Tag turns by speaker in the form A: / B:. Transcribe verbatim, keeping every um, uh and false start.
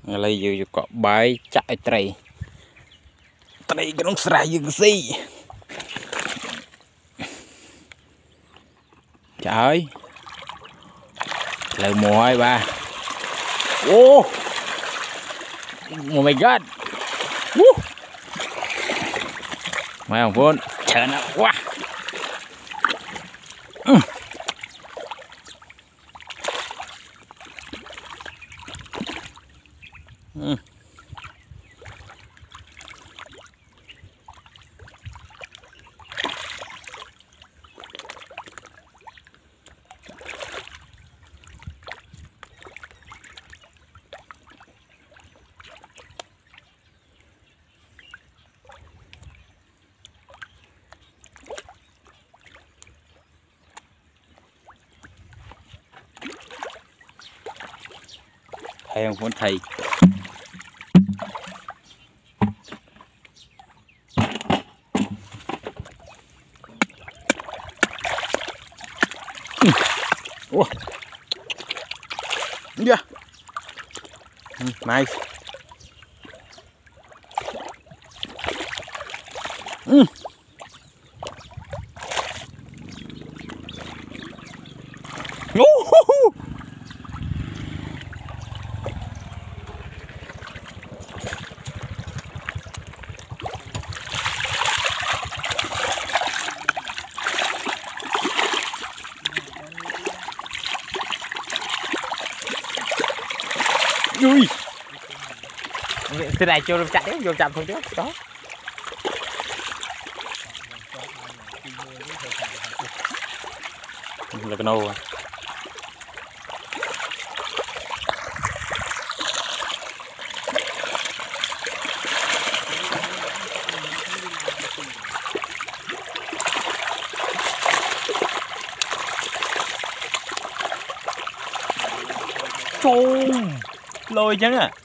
A: lấy vừa có bãi chạy trầy trầy cái nông sài vừa gì trời lời mùa hai ba ô oh my god Woo. Mấy ông vốn chờ nó quá ừ. Ừ. Thầy không muốn thầy ủa yeah. Nice ừ. Ui cái này chưa chạy vô chậm thôi chứ đó là cái nâu à. Lôi chứ à